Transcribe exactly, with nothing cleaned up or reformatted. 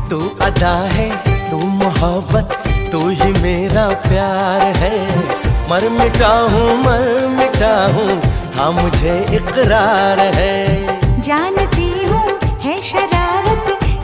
तू अदा है, तू मोहब्बत, तू ही मेरा प्यार है। मर मिटा हूँ, मर मिटा हूँ, हाँ मुझे इकरार है। जानती हूँ है शरारत